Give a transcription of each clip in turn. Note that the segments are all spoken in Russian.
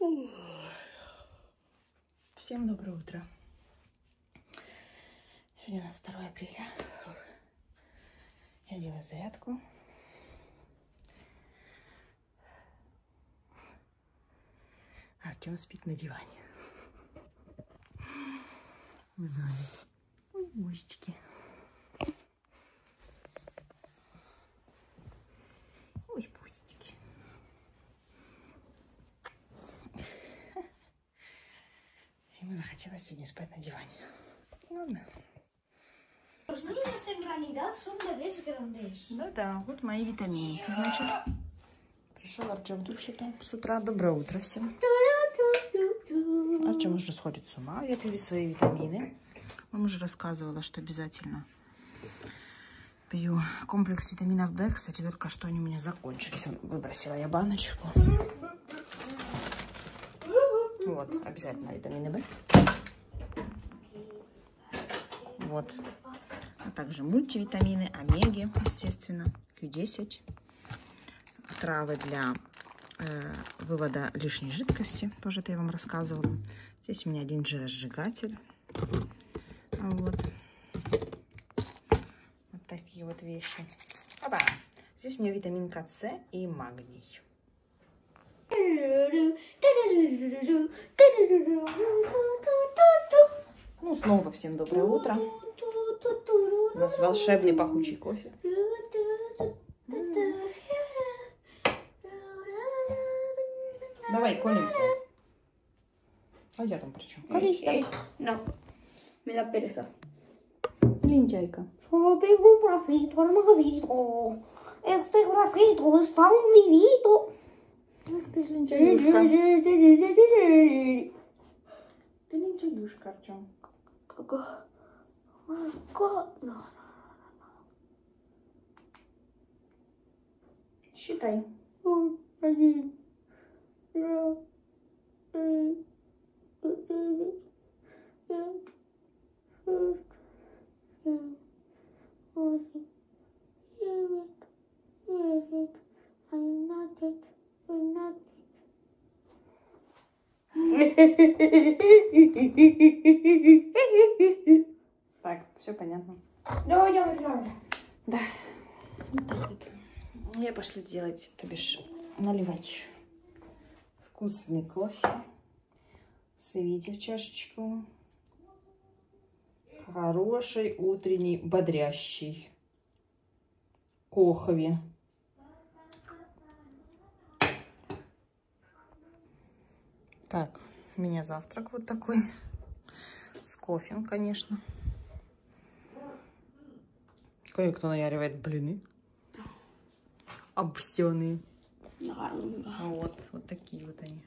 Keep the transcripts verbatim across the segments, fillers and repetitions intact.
Всем доброе утро. Сегодня у нас второе апреля. Я делаю зарядку. Артем спит на диване. Вы знали. Ой, мужички. Ой, пустики. Ему захотелось сегодня спать на диване. Ладно. Los niños en realidad son bebés grandes. Да-да, вот мои витаминки, значит. Пришел Артем тут что-то с утра. Доброе утро всем. Артем уже сходит с ума. Я пью свои витамины. Вам уже рассказывала, что обязательно пью комплекс витаминов В. Кстати, только что они у меня закончились. Выбросила я баночку. Вот, обязательно витамины В. Вот. А также мультивитамины, омеги, естественно, Q десять. Травы для э, вывода лишней жидкости. Тоже это я вам рассказывала. Здесь у меня один жиросжигатель. Вот. Вот такие вот вещи. Опа. Здесь у меня витаминка С и магний. Ну, снова всем доброе утро. У нас волшебный пахучий кофе. Давай, колемся. А я там при чем? Колись там. No, me da pereza. Лентяйка. Solo tengo un bracito armadito. Este bracito está hundidito. Ах ты лентяюшка. Ты лентяюшка, Артем. Считай. Один, два, три, четыре, пять, шесть, семь, восемь, девять, десять, одиннадцать, двенадцать. Так, все понятно. Да, я знаю. Да. Вот так вот. Я пошла делать, то бишь, наливать вкусный кофе. Свите в чашечку. Хороший, утренний, бодрящий. Кохове. Так, у меня завтрак вот такой. С кофе, конечно. Кое-кто наяривает блины. Обсёные. Вот, вот такие вот они.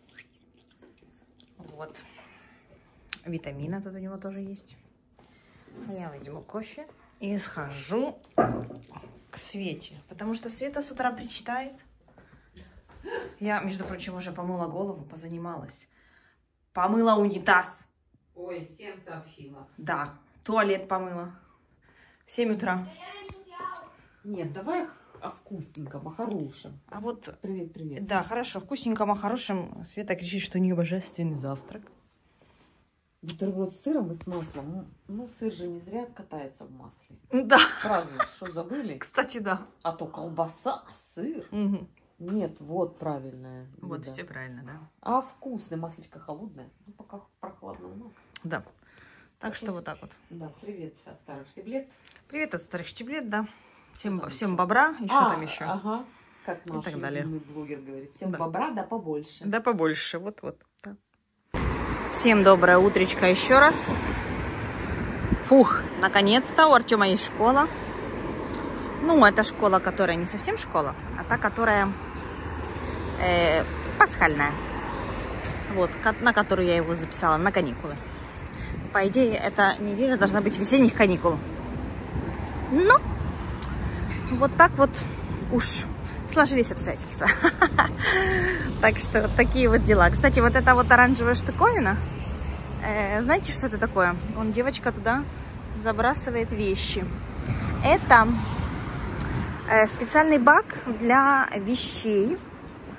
Вот. Витамины тут у него тоже есть. Я возьму кофе и схожу к Свете. Потому что Света с утра причитает. Я, между прочим, уже помыла голову, позанималась. Помыла унитаз. Ой, всем сообщила. Да, туалет помыла. В семь утра. Нет, давай о вкусненьком, о хорошем. А вот... Привет, привет. Да, хорошо, вкусненьком, о хорошем. Света кричит, что у нее божественный завтрак. Бутерброд с сыром и с маслом. Ну, сыр же не зря катается в масле. Да. Сразу, что забыли? Кстати, да. А то колбаса, сыр. Угу. Нет, вот правильное. Вот, еда. все правильно, да. А вкусное, маслечко холодное. Ну, пока прохладно у нас. Да. Так что вот так вот. Да, привет от старых штиблет. Привет от старых штиблет, да. Всем, всем бобра, еще а, там еще. Ага, как наш так далее. блогер говорит. Всем да. бобра, да побольше. Да побольше, вот-вот. Да. Всем доброе утречко еще раз. Фух, наконец-то у Артема есть школа. Ну, это школа, которая не совсем школа, а та, которая э, пасхальная. Вот, на которую я его записала, на каникулы. По идее, эта неделя должна быть весенних каникул. Но вот так вот уж сложились обстоятельства. Так что вот такие вот дела. Кстати, вот эта вот оранжевая штуковина, э, знаете, что это такое? Вон девочка туда забрасывает вещи. Это э, специальный бак для вещей,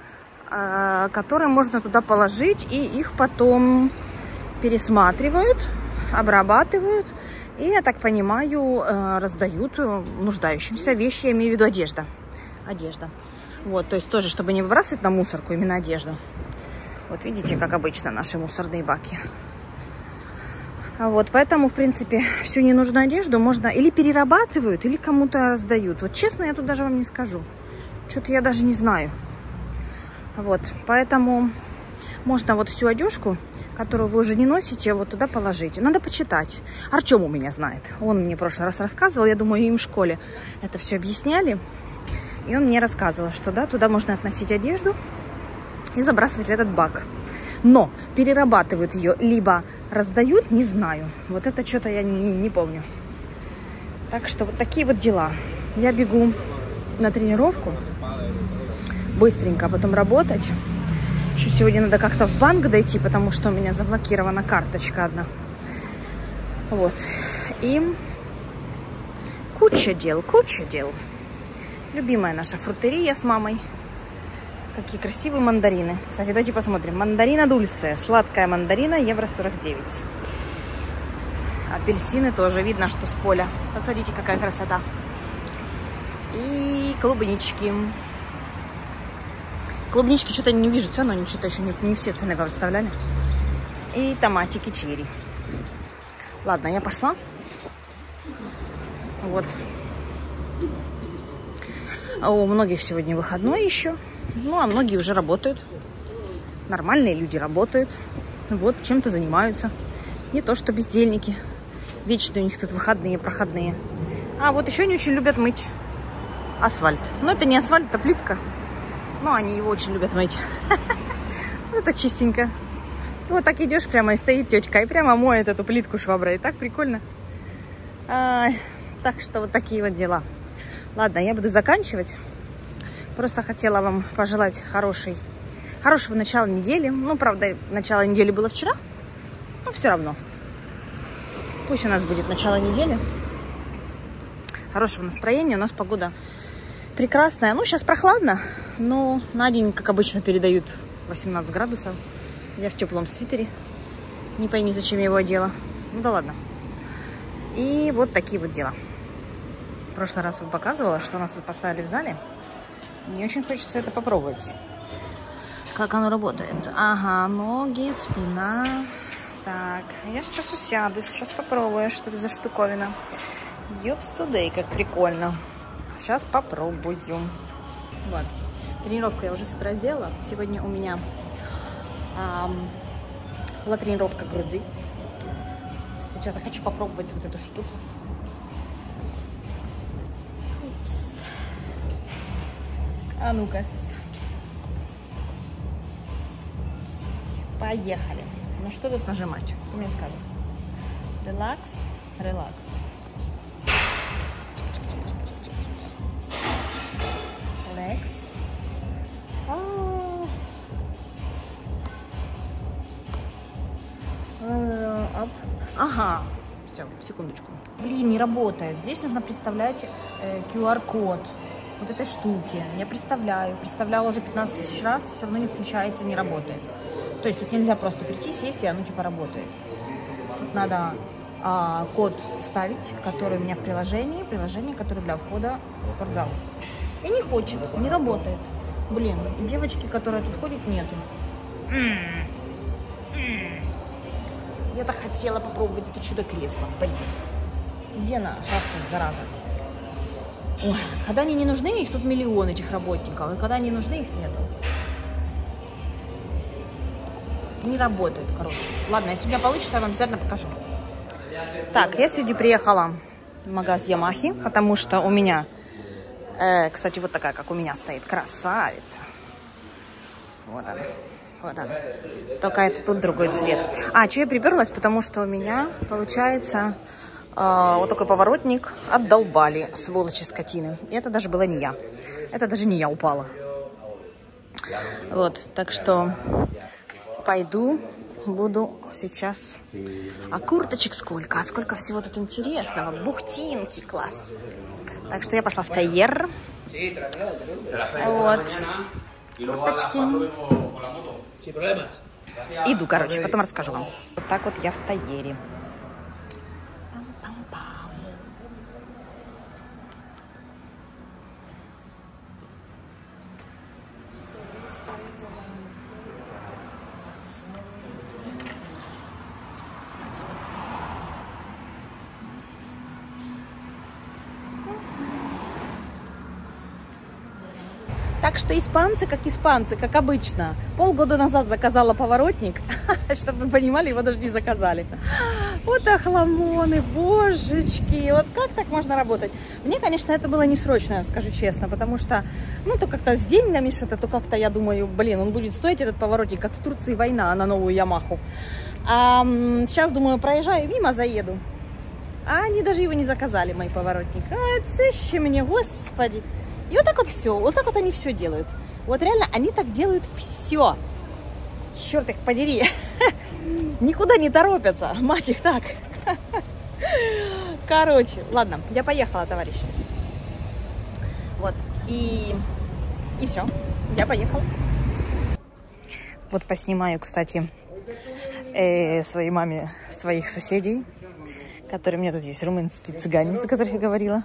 которые можно туда положить, и их потом пересматривают, обрабатывают, и, я так понимаю, раздают нуждающимся. Вещи, я имею в виду одежда. Одежда. Вот, то есть тоже, чтобы не выбрасывать на мусорку именно одежду. Вот видите, как обычно наши мусорные баки. Вот, поэтому, в принципе, всю ненужную одежду можно или перерабатывают, или кому-то раздают. Вот честно, я тут даже вам не скажу. Что-то я даже не знаю. Вот, поэтому можно вот всю одежку, которую вы уже не носите, вот туда положить. Надо почитать. Артем у меня знает. Он мне в прошлый раз рассказывал, я думаю, им в школе это все объясняли. И он мне рассказывал, что да, туда можно относить одежду и забрасывать в этот бак. Но перерабатывают ее, либо раздают, не знаю. Вот это что-то я не, не помню. Так что вот такие вот дела. Я бегу на тренировку. Быстренько, а потом работать. Еще сегодня надо как-то в банк дойти, потому что у меня заблокирована карточка одна. Вот. И куча дел, куча дел. Любимая наша фрутерия с мамой. Какие красивые мандарины. Кстати, давайте посмотрим. Мандарина дульсе. Сладкая мандарина, евро сорок девять. Апельсины тоже видно, что с поля. Посмотрите, какая красота. И клубнички. Клубнички что-то не вижу цену, они что-то еще не, не все цены выставляли. И томатики черри. Ладно, я пошла. Вот. А у многих сегодня выходной еще. Ну, а многие уже работают. Нормальные люди работают. Вот, чем-то занимаются. Не то, что бездельники. Вечно у них тут выходные, проходные. А вот еще они очень любят мыть асфальт. Но это не асфальт, это плитка. Но они его очень любят мыть. Это чистенько. Вот так идешь прямо, и стоит тетка, и прямо моет эту плитку шваброй. И так прикольно. А, так что вот такие вот дела. Ладно, я буду заканчивать. Просто хотела вам пожелать хорошей, хорошего начала недели. Ну, правда, начало недели было вчера. Но все равно. Пусть у нас будет начало недели. Хорошего настроения. У нас погода прекрасная. Ну, сейчас прохладно. Но на день, как обычно, передают восемнадцать градусов. Я в теплом свитере. Не пойми, зачем я его одела. Ну да ладно. И вот такие вот дела. В прошлый раз вам показывала, что у нас тут поставили в зале. Мне очень хочется это попробовать. Как оно работает. Ага, ноги, спина. Так, я сейчас усяду, сейчас попробую, что это за штуковина. Ёпс тудей, как прикольно. Сейчас попробую. Вот. Тренировку я уже с утра сделала. Сегодня у меня эм, была тренировка груди. Сейчас я хочу попробовать вот эту штуку. А ну-ка. Поехали. Ну что тут нажимать? Ты мне скажи. Релакс, релакс. Релакс. Ага. Все, секундочку. Блин, не работает. Здесь нужно представлять э, ку ар-код. Вот этой штуки. Я представляю. Представляла уже пятнадцать тысяч раз. Все равно не включается, не работает. То есть тут нельзя просто прийти, сесть, и оно типа работает. Тут надо а, код ставить, который у меня в приложении. Приложение, которое для входа в спортзал. И не хочет, не работает. Блин, и девочки, которые тут ходят, нету. Я так хотела попробовать это чудо-кресло. Блин. Где она шастает, зараза? Ой, когда они не нужны, их тут миллион, этих работников. И когда они нужны, их нету. Не работает, короче. Ладно, если у меня получится, я вам обязательно покажу. Так, я сегодня приехала в магаз Ямахи, потому что у меня, э, кстати, вот такая, как у меня стоит, красавица. Вот она. Вот она. Только это тут другой цвет. А, что я приперлась? Потому что у меня, получается, э, вот такой поворотник отдолбали, сволочи скотины. И это даже была не я. Это даже не я упала. Вот, так что пойду, буду сейчас... А курточек сколько? А сколько всего тут интересного? Бухтинки, класс. Так что я пошла в Тайер. Вот. Курточки. Иду, короче, потом расскажу вам. Вот так вот я в Тайере. Так что испанцы, как испанцы, как обычно. Полгода назад заказала поворотник, чтобы вы понимали, его даже не заказали. Вот охламоны, божечки, вот как так можно работать? Мне, конечно, это было не срочно, я скажу честно, потому что, ну, то как-то с деньгами что-то, то как-то я думаю, блин, он будет стоить, этот поворотник, как в Турции война на новую Ямаху. А сейчас, думаю, проезжаю мимо, заеду. А они даже его не заказали, мой поворотник. А, цыщи мне, господи. И вот так вот все, вот так вот они все делают. Вот реально они так делают все. Черт их подери. Никуда не торопятся, мать их так. Короче, ладно, я поехала, товарищ. Вот, и, и все, я поехала. Вот поснимаю, кстати, э, своей маме своих соседей, которые у меня тут есть, румынские цыгане, за которых я говорила.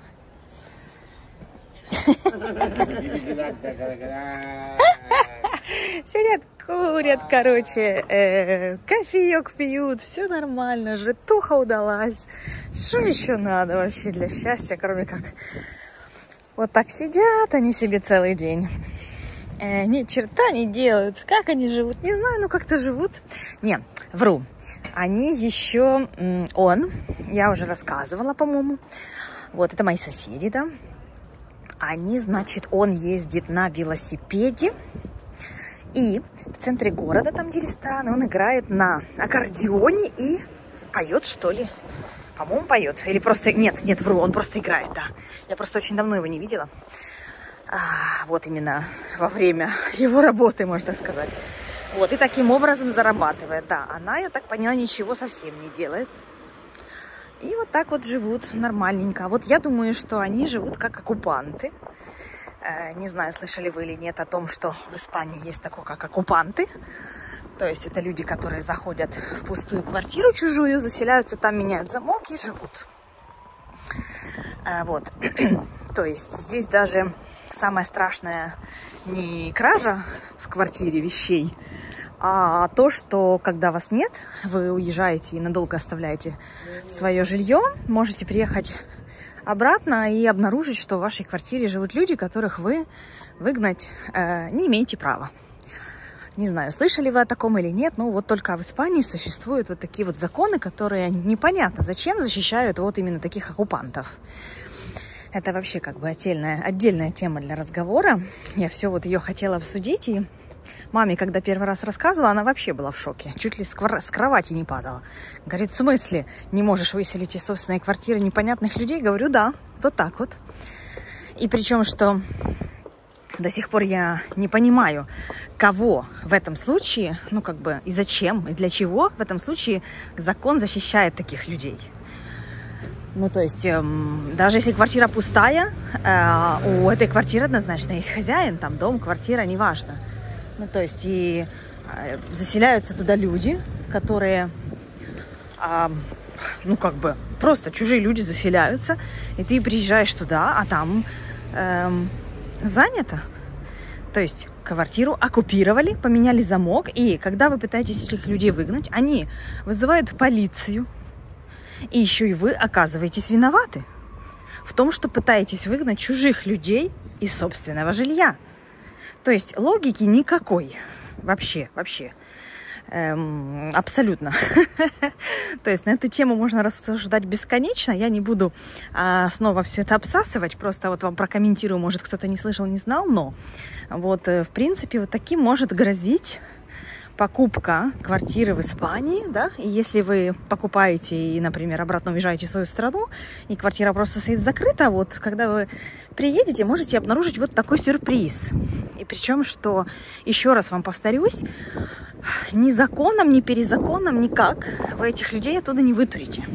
Сидят, курят, короче, э, кофеек пьют, все нормально, житуха удалась. Что еще надо вообще для счастья, кроме как вот так сидят они себе целый день. Э, ни черта не делают. Как они живут? Не знаю, ну как-то живут. Не, вру. Они еще, он, я уже рассказывала, по-моему. Вот, это мои соседи, да. Они, значит, он ездит на велосипеде, и в центре города, там где рестораны, он играет на аккордеоне и поет, что ли. По-моему, поет. Или просто... Нет, нет, вру, он просто играет, да. Я просто очень давно его не видела. А, вот именно во время его работы, можно так сказать. Вот, и таким образом зарабатывает, да. Она, я так поняла, ничего совсем не делает. И вот так вот живут нормальненько. Вот я думаю, что они живут как оккупанты. Э, не знаю, слышали вы или нет о том, что в Испании есть такое, как оккупанты. То есть это люди, которые заходят в пустую квартиру чужую, заселяются там, меняют замок и живут. Э, вот. То есть здесь даже самое страшное не кража в квартире вещей, а то, что когда вас нет, вы уезжаете и надолго оставляете свое жилье, можете приехать обратно и обнаружить, что в вашей квартире живут люди, которых вы выгнать э, не имеете права. Не знаю, слышали вы о таком или нет, но вот только в Испании существуют вот такие вот законы, которые непонятно зачем защищают вот именно таких оккупантов. Это вообще как бы отдельная, отдельная тема для разговора. Я все вот ее хотела обсудить, и маме, когда первый раз рассказывала, она вообще была в шоке. Чуть ли с, с кровати не падала. Говорит, в смысле, не можешь выселить из собственной квартиры непонятных людей? Говорю, да, вот так вот. И причем, что до сих пор я не понимаю, кого в этом случае, ну как бы и зачем, и для чего в этом случае закон защищает таких людей. Ну, то есть, эм, даже если квартира пустая, э, у этой квартиры однозначно есть хозяин, там дом, квартира, неважно. Ну, то есть, и э, заселяются туда люди, которые, э, ну, как бы, просто чужие люди заселяются, и ты приезжаешь туда, а там э, занято. То есть, квартиру оккупировали, поменяли замок, и когда вы пытаетесь этих людей выгнать, они вызывают полицию. И еще и вы оказываетесь виноваты в том, что пытаетесь выгнать чужих людей из собственного жилья. То есть логики никакой. Вообще, вообще. Эм, абсолютно. То есть на эту тему можно рассуждать бесконечно. Я не буду а, снова все это обсасывать. Просто вот вам прокомментирую, может, кто-то не слышал, не знал. Но вот, в принципе, вот таким может грозить покупка квартиры в Испании, да, и если вы покупаете и, например, обратно уезжаете в свою страну, и квартира просто стоит закрыта, вот, когда вы приедете, можете обнаружить вот такой сюрприз. И причем, что, еще раз вам повторюсь, ни законом, ни перезаконом, никак вы этих людей оттуда не вытурите.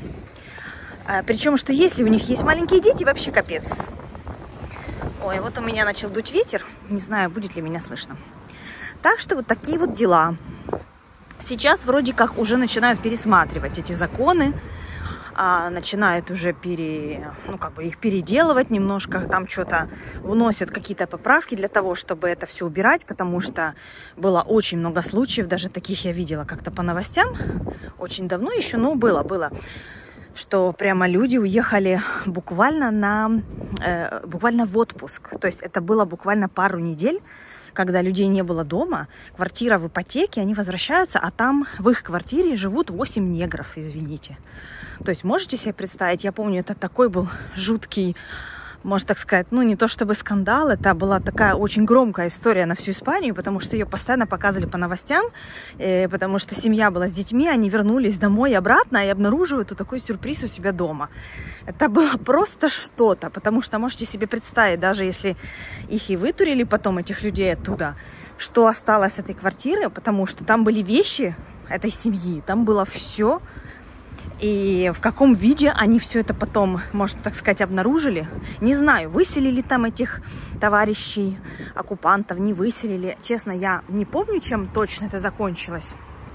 А, причем, что если у них есть маленькие дети, вообще капец. Ой, вот у меня начал дуть ветер, не знаю, будет ли меня слышно. Так что вот такие вот дела. Сейчас вроде как уже начинают пересматривать эти законы, а, начинают уже пере, ну, как бы их переделывать немножко, там что-то вносят какие-то поправки для того, чтобы это все убирать, потому что было очень много случаев, даже таких я видела как-то по новостям, очень давно еще, но было, было, что прямо люди уехали буквально на, э, буквально в отпуск, то есть это было буквально пару недель, когда людей не было дома, квартира в ипотеке, они возвращаются, а там в их квартире живут восемь негров, извините. То есть можете себе представить, я помню, это такой был жуткий, можно так сказать, ну не то чтобы скандал, это была такая очень громкая история на всю Испанию, потому что ее постоянно показывали по новостям, э, потому что семья была с детьми, они вернулись домой и обратно и обнаруживают вот такой сюрприз у себя дома. Это было просто что-то, потому что можете себе представить, даже если их и вытурили потом, этих людей оттуда, что осталось с этой квартиры, потому что там были вещи этой семьи, там было все. И в каком виде они все это потом, можно так сказать, обнаружили. Не знаю, выселили там этих товарищей, оккупантов, не выселили. Честно, я не помню, чем точно это закончилось.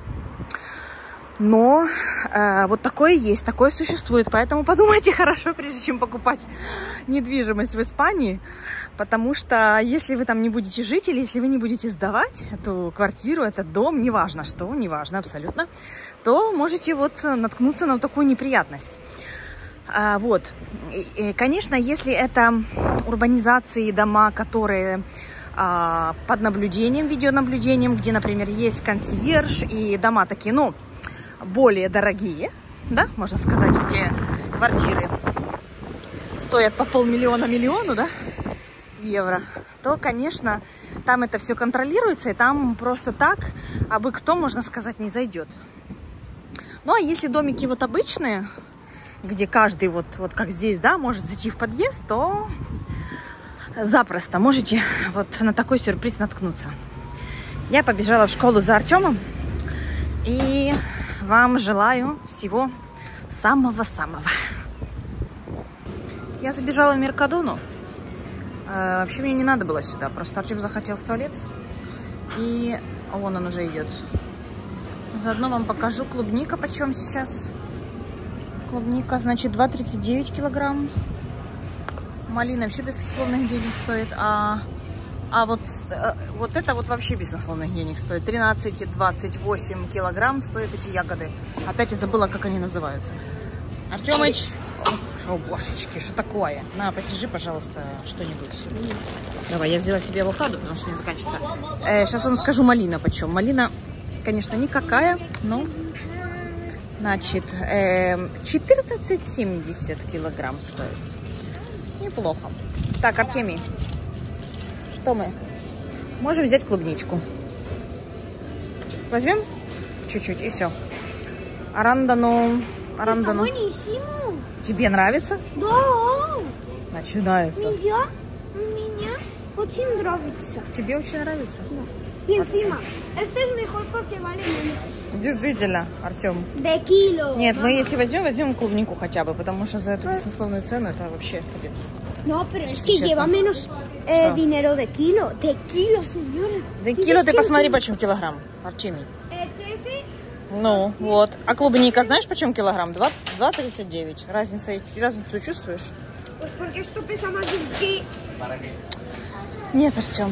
Но э, вот такое есть, такое существует. Поэтому подумайте хорошо, прежде чем покупать недвижимость в Испании. Потому что если вы там не будете жить, или если вы не будете сдавать эту квартиру, этот дом, неважно что, неважно абсолютно, то можете вот наткнуться на вот такую неприятность. А, вот. И, и, конечно, если это урбанизации, дома, которые а, под наблюдением, видеонаблюдением, где, например, есть консьерж, и дома такие, ну, более дорогие, да, можно сказать, где квартиры стоят по полмиллиона миллиону, да, евро, то, конечно, там это все контролируется, и там просто так, абы кто, можно сказать, не зайдет. Ну, а если домики вот обычные, где каждый, вот, вот как здесь, да, может зайти в подъезд, то запросто можете вот на такой сюрприз наткнуться. Я побежала в школу за Артемом, и вам желаю всего самого-самого. Я забежала в Меркадону. Э, вообще мне не надо было сюда, просто Артем захотел в туалет, и вон он уже идет. Заодно вам покажу клубника, почем сейчас. Клубника, значит, два тридцать девять килограмм. Малина вообще бессловных денег стоит, а, а вот, вот это вот вообще бессловных денег стоит. тринадцать двадцать восемь килограмм стоят эти ягоды. Опять я забыла, как они называются. Артемыч, о, божечки, что такое? На, подержи, пожалуйста, что-нибудь. Давай, я взяла себе авокадо, потому что не заканчивается. Э, сейчас вам скажу, малина почем. Малина, конечно, никакая, но, значит, э, четырнадцать семьдесят килограмм стоит. Неплохо. Так, Артемий, что мы? Можем взять клубничку. Возьмем чуть-чуть и все. Арандано, арандано. Тебе нравится? Да. Начинается. Меня, меня очень нравится. Тебе очень нравится? Да. И encima, este es mejor porque vale menos. Действительно, Артем. De kilo. Нет, мы если возьмем, возьмем клубнику хотя бы, потому что за эту бессловную цену это вообще капец. No, pero es Si que честно. lleva menos eh, dinero de kilo. De kilo, señores. Да кило ты посмотри, почем килограмм, Артемий. trece. Ну, вот. А клубника знаешь, почем килограмм? два тридцать девять. Разница, разницу чувствуешь? Pues porque esto pesa más de un kilo. Нет, Артем,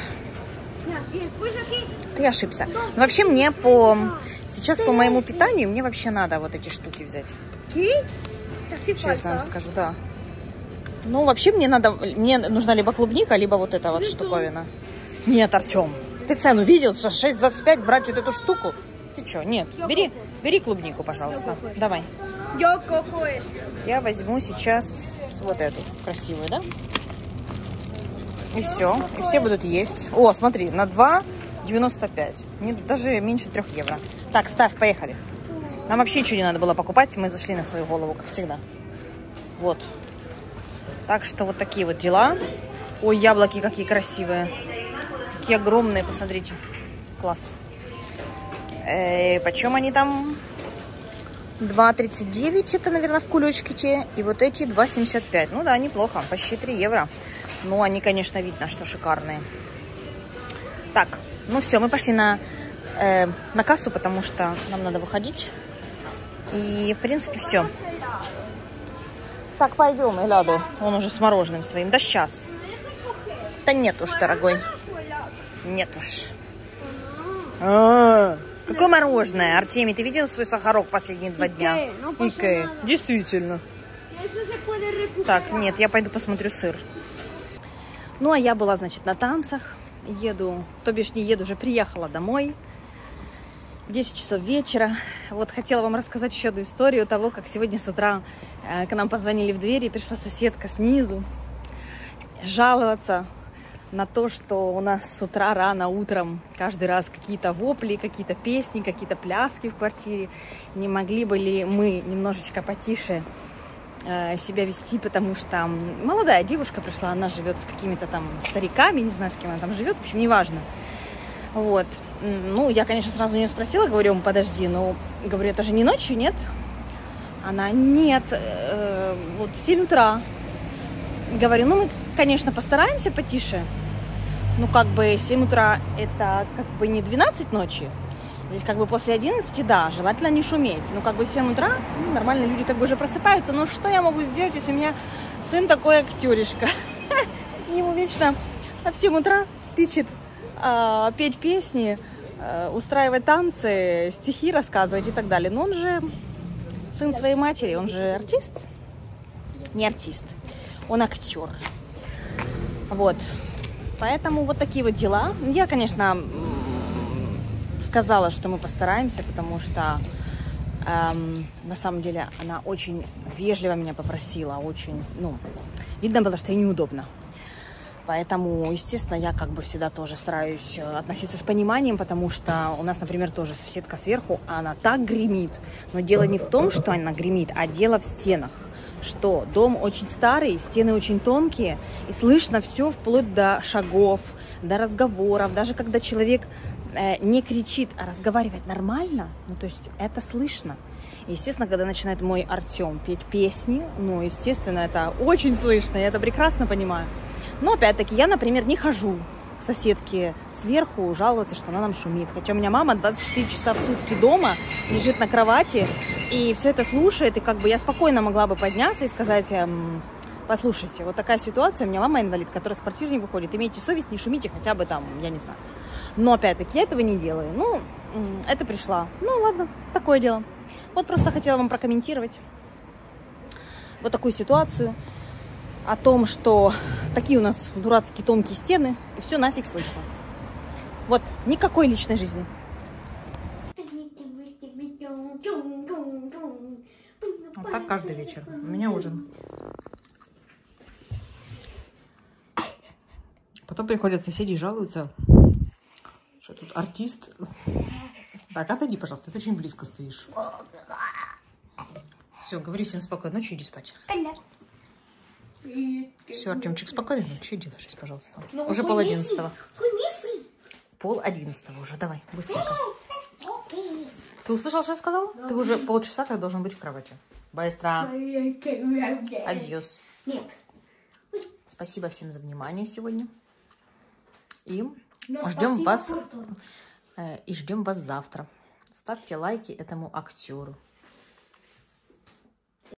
Y después aquí. ты ошибся. Но вообще мне по... Сейчас по моему питанию мне вообще надо вот эти штуки взять. ¿Qué? Te hace Честно вам falta. скажу, да. Ну, вообще мне надо... Мне нужна либо клубника, либо вот эта вот штуковина. Нет, Артем, ты цену видел? Что шесть двадцать пять брать вот эту штуку? Ты что? Нет. Бери, бери клубнику, пожалуйста. Давай. Yo cojo esto. Я возьму сейчас вот эту красивую, да? И все. И все будут есть. О, смотри, на два девяносто пять. Не, даже меньше трех евро. Так, ставь, поехали. Нам вообще ничего не надо было покупать. Мы зашли на свою голову, как всегда. Вот. Так что вот такие вот дела. Ой, яблоки какие красивые. Какие огромные, посмотрите. Класс. Э, почем они там? два тридцать девять, это, наверное, в кулечке те. И вот эти два семьдесят пять. Ну да, неплохо. Почти три евро. Ну, они, конечно, видно, что шикарные. Так, Ну все, мы пошли на, э, на кассу, потому что нам надо выходить. И, в принципе, все. Так, пойдем, Эладу. Он уже с мороженым своим. Да сейчас. Да нет уж, дорогой. Нет уж. А-а-а. Какое мороженое? Артемий, ты видел свой сахарок последние два дня? Икея. Действительно. Так, нет, я пойду посмотрю сыр. Ну, а я была, значит, на танцах. Еду, то бишь не еду, уже приехала домой. десять часов вечера. Вот хотела вам рассказать еще одну историю того, как сегодня с утра э, к нам позвонили в дверь, и пришла соседка снизу жаловаться на то, что у нас с утра рано утром каждый раз какие-то вопли, какие-то песни, какие-то пляски в квартире. Не могли бы ли мы немножечко потише э, себя вести, потому что молодая девушка пришла, она живет с какими-то там стариками, не знаю, с кем она там живет, в общем, неважно. Вот. Ну, я, конечно, сразу у нее спросила, говорю, подожди, ну, говорю, это же не ночью, нет? Она, нет, э, вот в семь утра. Говорю, ну, мы, конечно, постараемся потише. Ну, как бы семь утра это как бы не двенадцать ночи. Здесь как бы после одиннадцати, да, желательно не шуметь. Ну, как бы в семь утра, ну, нормально, люди как бы уже просыпаются. Но что я могу сделать, если у меня сын такой актеришка? Ему вечно в семь утра спичит петь песни, устраивать танцы, стихи рассказывать и так далее. Но он же сын своей матери, он же артист. Не артист, он актер. Вот. Поэтому вот такие вот дела. Я, конечно, сказала, что мы постараемся, потому что эм, на самом деле она очень вежливо меня попросила, очень, ну, видно было, что ей неудобно. Поэтому, естественно, я как бы всегда тоже стараюсь относиться с пониманием, потому что у нас, например, тоже соседка сверху, она так гремит. Но дело не в том, что она гремит, а дело в стенах. Что дом очень старый, стены очень тонкие, и слышно все вплоть до шагов, до разговоров. Даже когда человек э, не кричит, а разговаривает нормально, ну то есть это слышно. Естественно, когда начинает мой Артем петь песни, ну, естественно, это очень слышно, я это прекрасно понимаю. Но, опять-таки, я, например, не хожу к соседке сверху жаловаться, что она нам шумит. Хотя у меня мама двадцать четыре часа в сутки дома, лежит на кровати, и все это слушает. И как бы я спокойно могла бы подняться и сказать, эм, послушайте, вот такая ситуация, у меня мама инвалид, которая с квартиры не выходит. Имейте совесть, не шумите хотя бы там, я не знаю. Но, опять-таки, я этого не делаю. Ну, это пришла. Ну, ладно, такое дело. Вот просто хотела вам прокомментировать вот такую ситуацию. О том, что такие у нас дурацкие тонкие стены, и все нафиг слышно. Вот, никакой личной жизни. Вот так каждый вечер. У меня ужин. Потом приходят соседи и жалуются, что тут артист. Так, отойди, пожалуйста, ты очень близко стоишь. Все, говори всем спокойной ночи, иди спать. Все, Артемчик, спокойно. Что делаешь, пожалуйста? Но уже пол одиннадцатого. Пол одиннадцатого уже. Давай, быстренько. Ты услышал, что я сказала? Да. Ты уже полчаса как должен быть в кровати. Быстро. Адьос. Нет. Спасибо всем за внимание сегодня. И Но ждем вас. Э, и ждем вас завтра. Ставьте лайки этому актеру.